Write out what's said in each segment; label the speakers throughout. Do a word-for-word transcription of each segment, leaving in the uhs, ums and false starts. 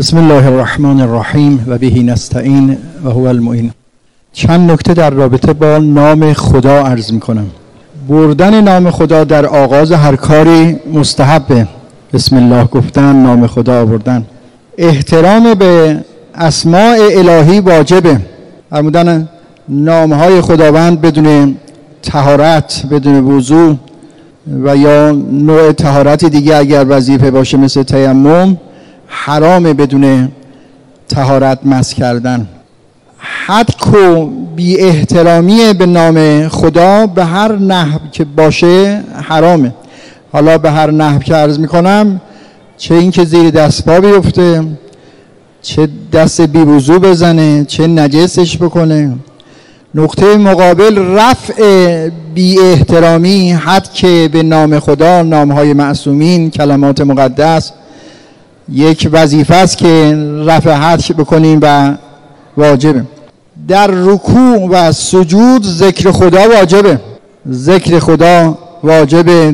Speaker 1: بسم الله الرحمن الرحیم و به نستعین و هو المعین. چند نکته در رابطه با نام خدا عرض میکنم. بردن نام خدا در آغاز هر کاری مستحبه. بسم الله گفتن، نام خدا آوردن. احترام به اسماء الهی واجبه. فرمودن نامهای خداوند بدون طهارت، بدون وضو و یا نوع طهارت دیگه اگر وظیفه باشه مثل تیمم، حرام بدون طهارت مس کردن. حدک و بی احترامی به نام خدا به هر نحو که باشه حرامه. حالا به هر نحو که عرض میکنم، چه این که زیر دست پا بیفته، چه دست بی وضو بزنه، چه نجسش بکنه. نقطه مقابل رفع بی احترامی، حدک به نام خدا، نامهای معصومین، کلمات مقدس، یک وظیفه است که رفع حدک بکنیم و واجبه. در رکوع و سجود ذکر خدا واجبه. ذکر خدا واجبه.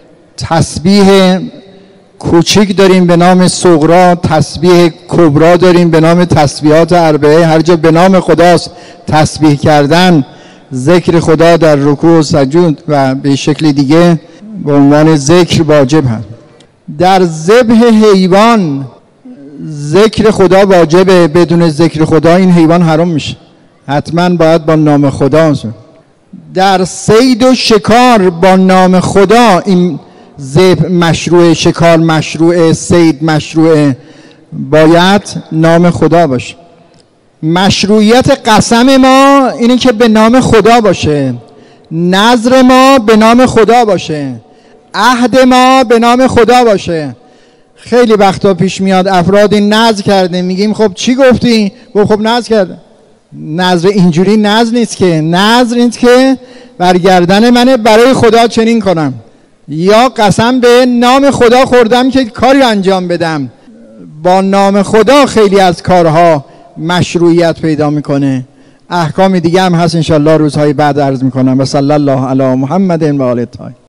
Speaker 1: تسبیح کوچیک داریم به نام صغرا، تسبیح کبرا داریم به نام تسبیحات اربعه. هر جا به نام خداست تسبیح کردن، ذکر خدا در رکوع و سجود و به شکل دیگه به عنوان ذکر واجب هست. در ذبح حیوان ذکر خدا واجبه. بدون ذکر خدا این حیوان حرام میشه. حتما باید با نام خدا. در صید و شکار با نام خدا این ذبح مشروع، شکار مشروع، صید مشروع، باید نام خدا باشه. مشروعیت قسم ما اینه که به نام خدا باشه، نذر ما به نام خدا باشه، عهد ما به نام خدا باشه. خیلی وقتا پیش میاد افرادی نذر کرده، میگیم خب چی گفتی؟ گفت خب نذر کرده. نذر اینجوری نذر نیست که. نذر نیست که برگردن منه برای خدا چنین کنم، یا قسم به نام خدا خوردم که کاری انجام بدم. با نام خدا خیلی از کارها مشروعیت پیدا میکنه. احکام دیگه هم هست، انشالله روزهای بعد عرض میکنم. و صلی الله علی محمد و آله الطاهرین.